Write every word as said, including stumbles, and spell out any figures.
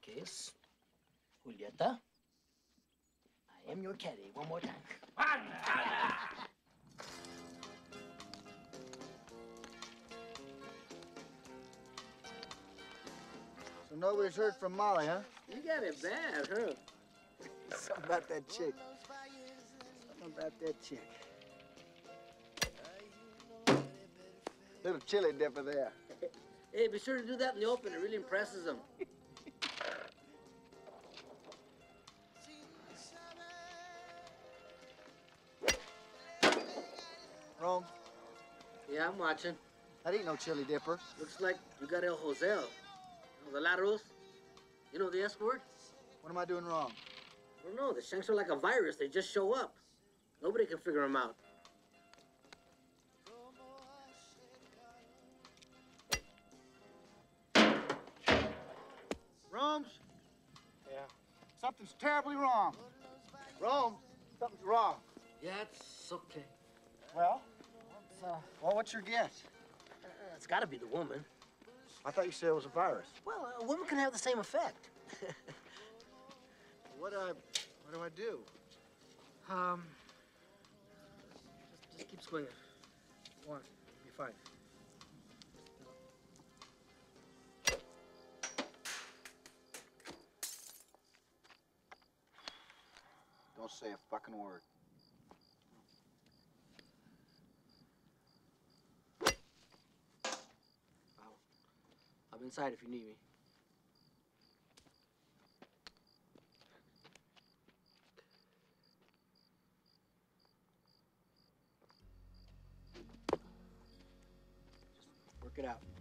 case, Julieta, I am your caddy. One more time. So nobody's heard from Molly, huh? You got it bad, huh? Something about that chick. Something about that chick. Little chili dipper there. Hey, be sure to do that in the open. It really impresses them. Rome, Yeah, I'm watching. that ain't no chili dipper. Looks like you got El Josel. You know, the laterals. You know the S word? What am I doing wrong? I don't know. The Shanks are like a virus. They just show up. Nobody can figure them out. Rome's? Yeah. Something's terribly wrong. Rome, something's wrong. Yeah, it's okay. Well? What's, uh, well, what's your guess? Uh, it's got to be the woman. I thought you said it was a virus. Well, a woman can have the same effect. What do I, what do I do? um, just, just keep swinging. One, you'll be fine. Don't say a fucking word. I'll, I'm inside if you need me. Just work it out.